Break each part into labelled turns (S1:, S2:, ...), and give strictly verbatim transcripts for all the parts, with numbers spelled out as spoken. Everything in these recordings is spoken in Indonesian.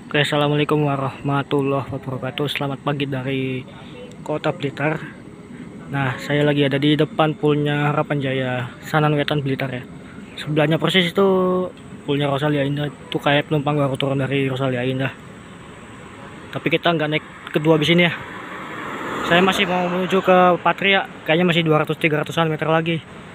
S1: Oke, assalamualaikum warahmatullahi wabarakatuh. Selamat pagi dari Kota Blitar. Nah, saya lagi ada di depan poolnya Harapan Jaya, Sanan Wetan Blitar ya. Sebelahnya persis itu poolnya Rosalia Indah. Itu kayak penumpang baru turun dari Rosalia Indah. Tapi kita nggak naik kedua bis ini ya. Saya masih mau menuju ke Patria. Kayaknya masih dua ratus tiga ratusan meter lagi.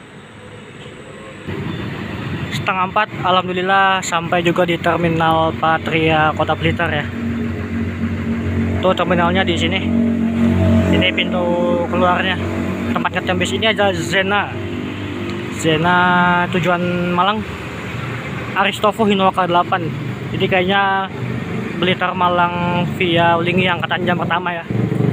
S1: Setengah empat, alhamdulillah sampai juga di terminal Patria Kota Blitar ya. Tuh terminalnya di sini. Ini pintu keluarnya. Tempat ngetem bis ini ada Zena. Zena tujuan Malang. Aristovo Hinoaka delapan. Jadi kayaknya Blitar Malang via Lingi yang angkatan jam pertama ya.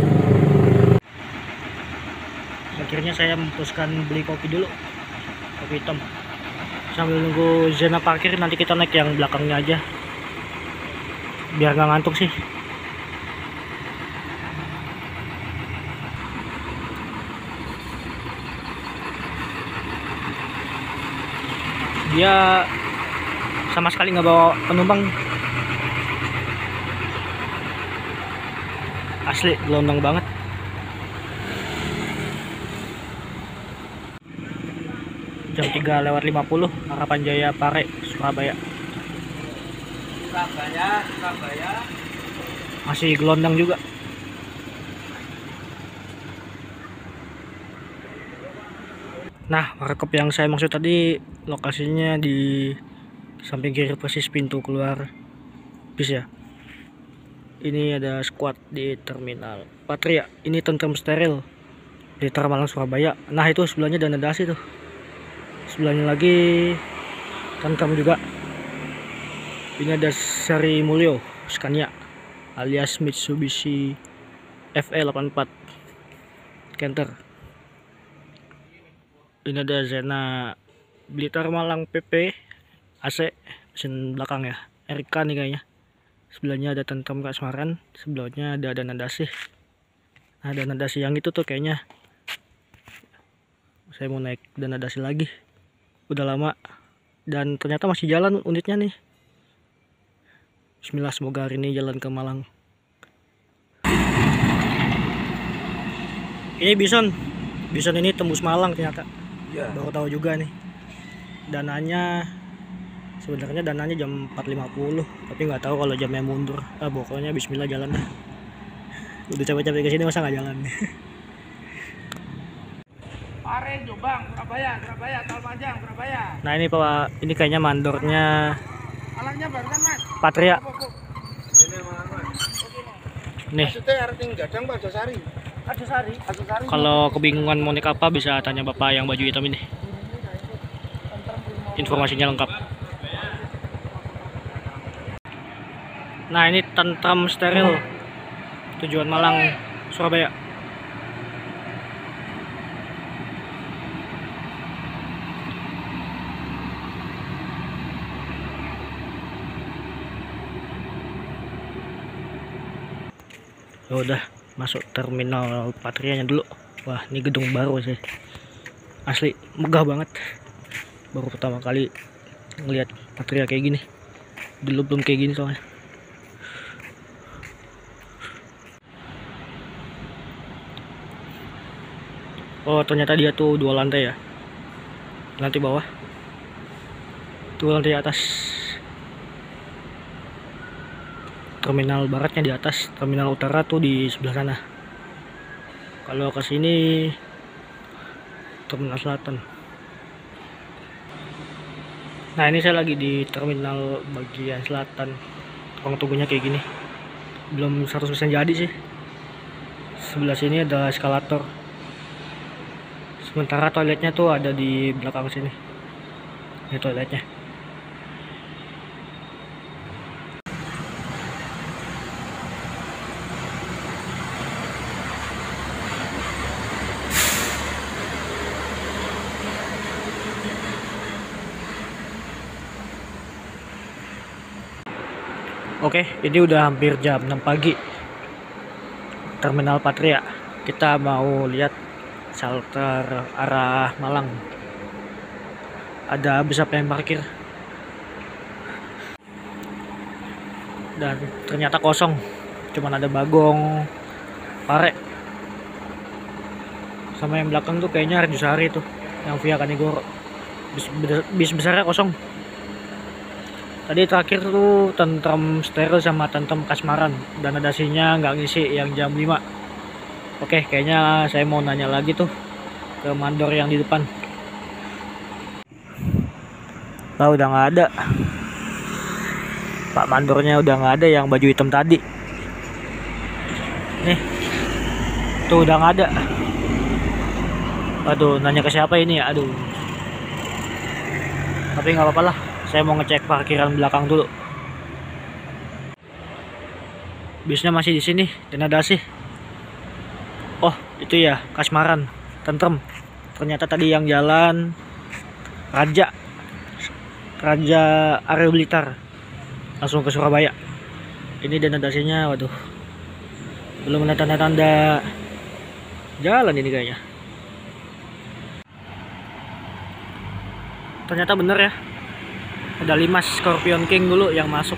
S1: Akhirnya saya memutuskan beli kopi dulu. Kopi hitam. Sambil nunggu Zena parkir, nanti kita naik yang belakangnya aja biar nggak ngantuk sih. Dia sama sekali nggak bawa penumpang, asli gelondong banget. Jam tiga lewat lima puluh, Harapan Jaya Pare, Surabaya.
S2: Surabaya, Surabaya.
S1: Masih gelondong juga. Nah, warkop yang saya maksud tadi lokasinya di samping kiri persis pintu keluar bis ya. Ini ada squad di terminal Patria. Ini tentrem steril di Malang Surabaya. Nah, itu sebelahnya Dana Dasi tuh. Sebelahnya lagi tentrem juga. Ini ada Seri Mulyo Scania alias Mitsubishi F E delapan empat Canter. Ini ada Zena Blitar Malang P P A C mesin belakang ya, R K nih kayaknya. Sebelahnya ada tentrem Kasmaran, sebelahnya ada Dana Dasi. Nah, Dana Dasi yang itu tuh kayaknya saya mau naik Dana Dasi lagi. Udah lama dan ternyata masih jalan unitnya nih. Bismillah, semoga hari ini jalan ke Malang. Ini Bison, Bison ini tembus Malang ternyata. Ya. Baru tahu juga nih. Dananya sebenarnya dananya jam empat lima puluh, tapi nggak tahu kalau jamnya mundur. Ah, pokoknya Bismillah jalan dah. Udah capek-capek ke sini masa nggak jalan.
S2: Pare, Jombang, Surabaya, Surabaya, Talmanjang, Surabaya.
S1: Nah, ini Pak, ini kayaknya mandornya
S2: Alangnya barusan, Mas.
S1: Patria.
S2: Ini Malang, Mas.
S1: Nih.
S2: Maksudnya arti Gadang Pak Josari. Josari. Josari.
S1: Kalau kebingungan mau naik apa bisa tanya Bapak yang baju hitam ini. Informasinya lengkap. Nah, ini tentrem steril tujuan Malang Surabaya. Ya udah masuk terminal Patrianya dulu. Wah, ini gedung baru sih, asli megah banget. Baru pertama kali ngelihat Patria kayak gini, dulu belum kayak gini soalnya. Oh, ternyata dia tuh dua lantai ya, lantai bawah, dua lantai atas. Terminal baratnya di atas, terminal utara tuh di sebelah sana. Kalau ke sini terminal selatan. Nah, ini saya lagi di terminal bagian selatan. Ruang tunggunya kayak gini. Belum seratus persen jadi sih. Sebelah sini ada eskalator. Sementara toiletnya tuh ada di belakang sini. Ini toiletnya. Oke, ini udah hampir jam enam pagi. Terminal Patria. Kita mau lihat shelter arah Malang. Ada bis apa yang parkir. dan ternyata kosong, cuman ada Bagong, Pare, sama yang belakang tuh kayaknya Arjusari tuh yang via Kanigoro. Bis, bis besarnya kosong. Tadi terakhir tuh Tentrem Steril sama Tentrem Kasmaran, dan adasinya nggak ngisi yang jam lima. Oke, kayaknya saya mau nanya lagi tuh ke mandor yang di depan. Nah, udah nggak ada. Pak mandornya udah nggak ada yang baju hitam tadi. Nih, tuh udah nggak ada. Aduh, nanya ke siapa ini ya? Aduh. Tapi nggak apa-apa lah. Saya mau ngecek parkiran belakang dulu. Bisnya masih di sini dan ada sih. Oh, itu ya Kasmaran, Tentrem. Ternyata tadi yang jalan Raja, Raja Arya Blitar, langsung ke Surabaya. Ini denadasinya, waduh, belum ada tanda-tanda jalan ini kayaknya. Ternyata bener ya, ada lima Scorpion King dulu yang masuk.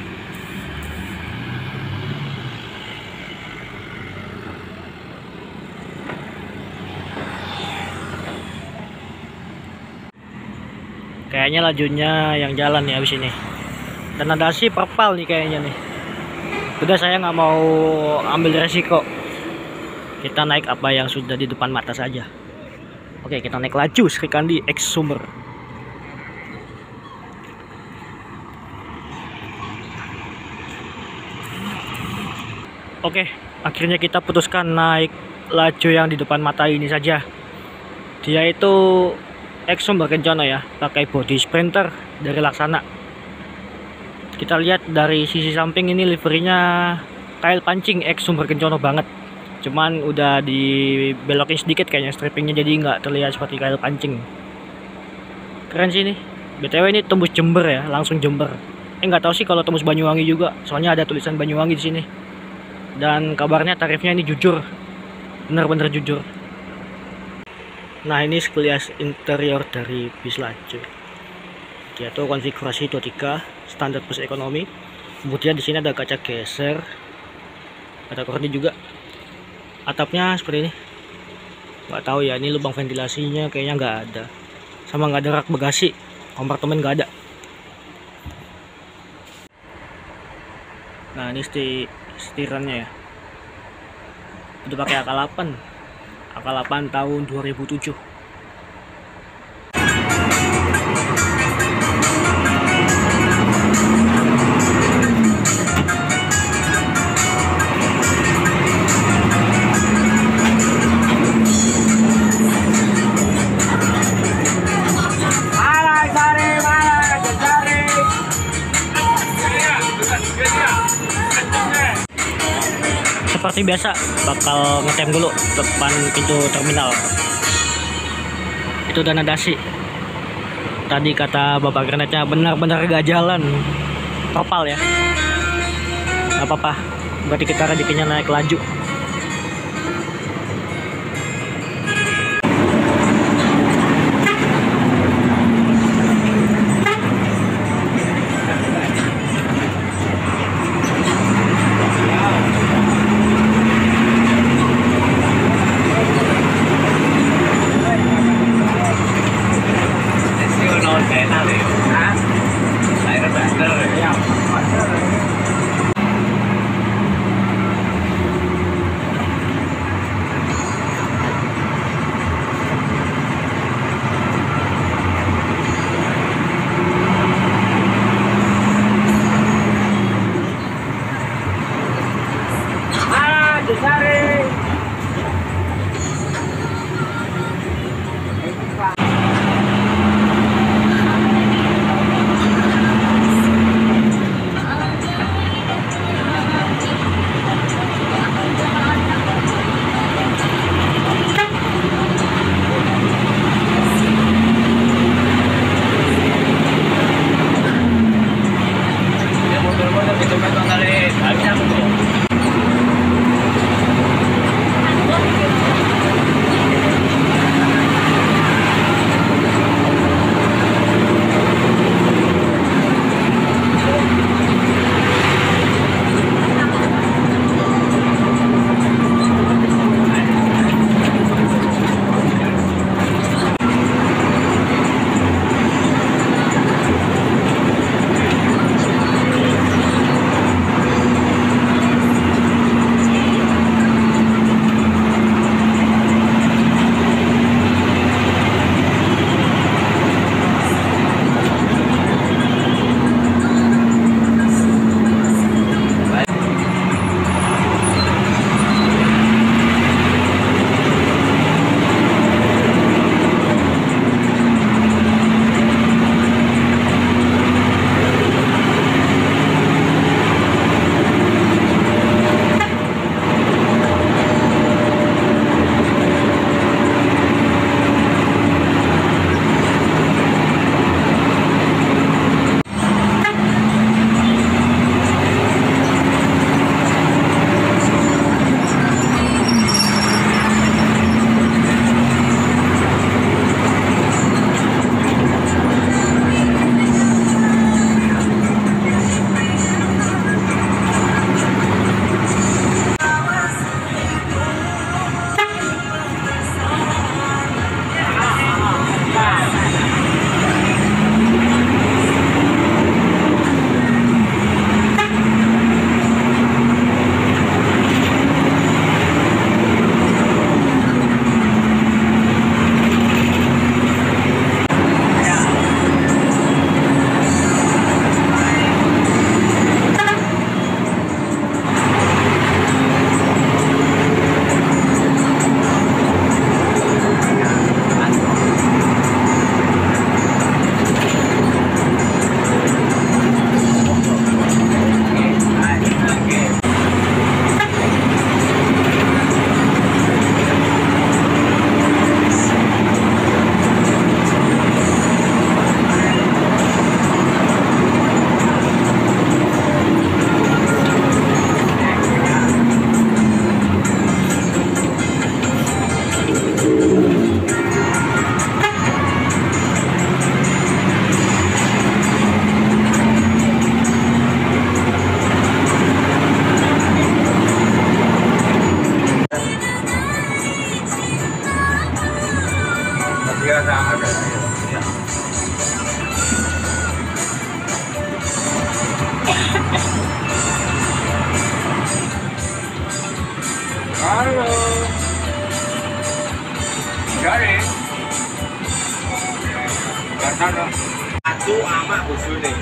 S1: Kayaknya lajunya yang jalan nih habis ini. Dan ada sih perpal nih kayaknya nih. Udah, saya nggak mau ambil resiko. Kita naik apa yang sudah di depan mata saja. Oke, kita naik laju Sri Kandi X Sumber. Oke, akhirnya kita putuskan naik laju yang di depan mata ini saja. Dia itu X Sumber Kencono ya, pakai body Sprinter dari Laksana. Kita lihat dari sisi samping ini liverinya tail pancing X Sumber Kencono banget. Cuman udah dibelokin sedikit kayaknya strippingnya, jadi nggak terlihat seperti tail pancing. Keren sih ini. B T W ini tembus Jember ya, langsung Jember. Eh nggak tahu sih kalau tembus Banyuwangi juga, soalnya ada tulisan Banyuwangi di sini. Dan kabarnya tarifnya ini jujur, bener-bener jujur. Nah, ini sekilas interior dari bis laju. Dia tuh konfigurasi dua puluh tiga standar plus ekonomi. Kemudian di sini ada kaca geser, ada korni juga. Atapnya seperti ini. Nggak tahu ya, ini lubang ventilasinya kayaknya nggak ada. Sama nggak ada rak bagasi, kompartemen nggak ada. Nah, ini sti setirannya ya. Udah pakai A K delapan. A K delapan tahun dua ribu tujuh. Seperti biasa bakal ngetem dulu depan pintu terminal. Itu dana dasi. Tadi kata bapak granatnya benar-benar gak jalan, topal ya. Gak apa-apa, berarti kita rezekinya naik laju.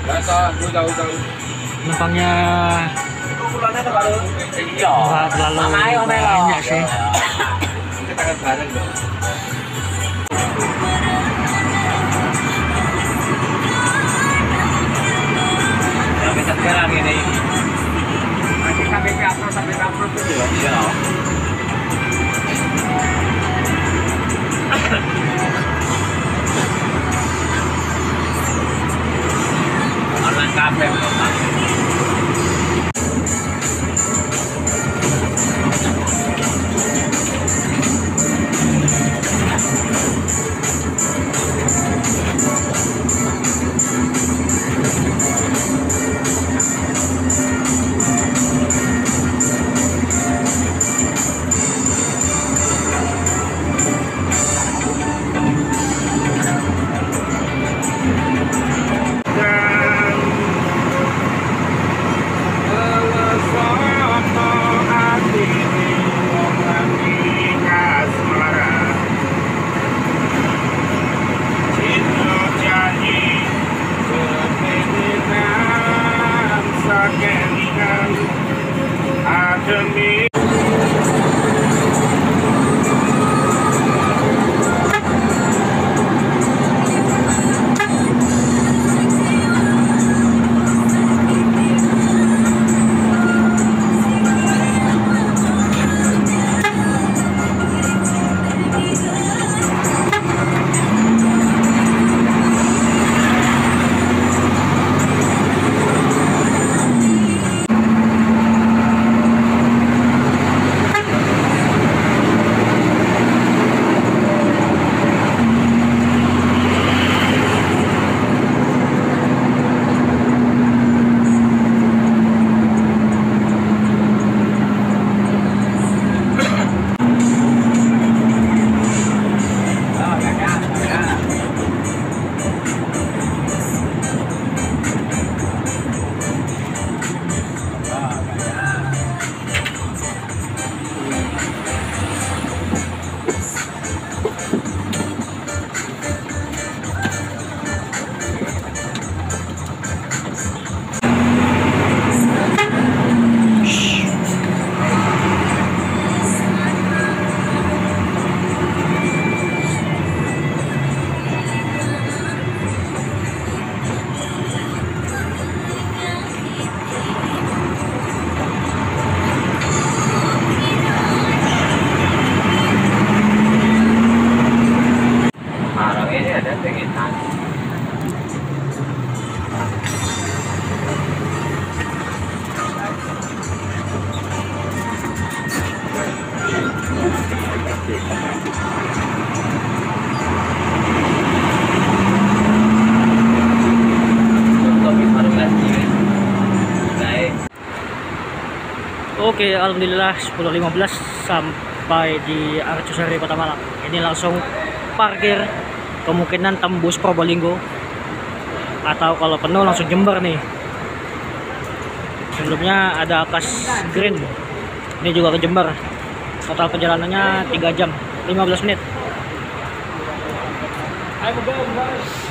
S1: Penumpangnya
S2: Iya.
S1: nggak terlalu banyak sih.
S2: Sampai sekarang ini. Masih sampai ke upload sampai ke upload itu loh. Iya. Online kafe memang.
S1: Oke, alhamdulillah sepuluh lima belas sampai di Arcosari Kota Malang. Ini langsung parkir, kemungkinan tembus Probolinggo atau kalau penuh langsung Jember nih. Sebelumnya ada Kas Green, ini juga ke Jember. Total perjalanannya tiga jam lima belas menit.
S2: Ayo, guys.